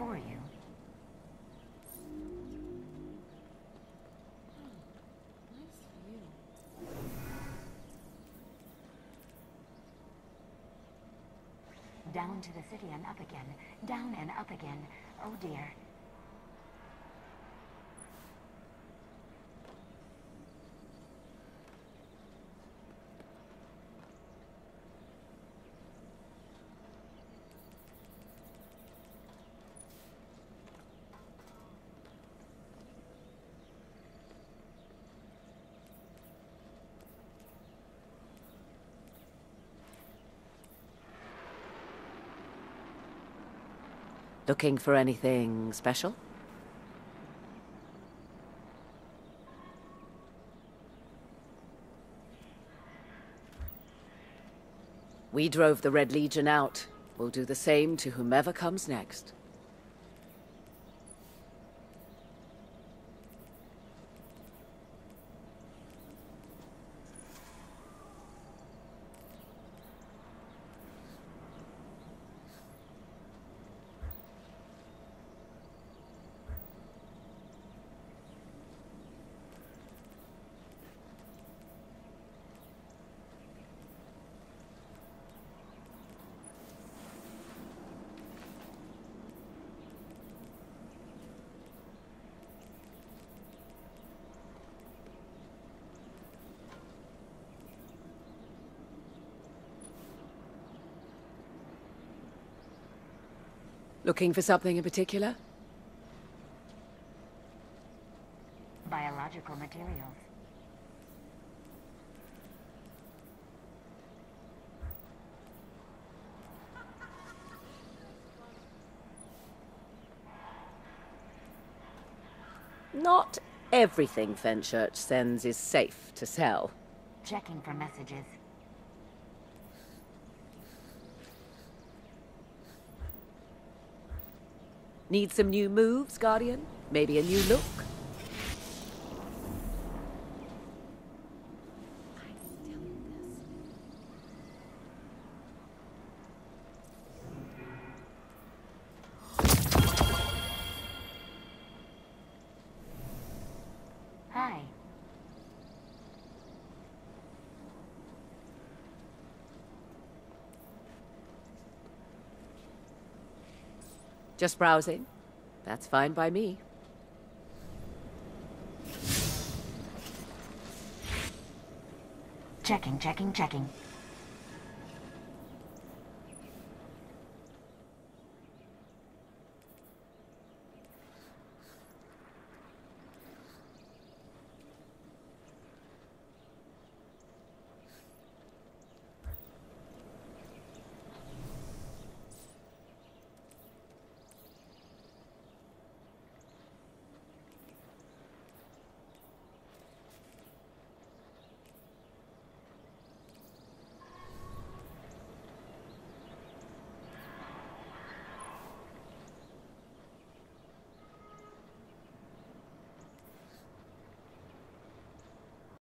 for you. Down to the city and up again. Down and up again. Oh dear. Looking for anything special? We drove the Red Legion out. We'll do the same to whomever comes next. Looking for something in particular? Biological materials. Not everything Fenchurch sends is safe to sell. Checking for messages. Need some new moves, Guardian? Maybe a new look? Hi. Just browsing? That's fine by me. Checking.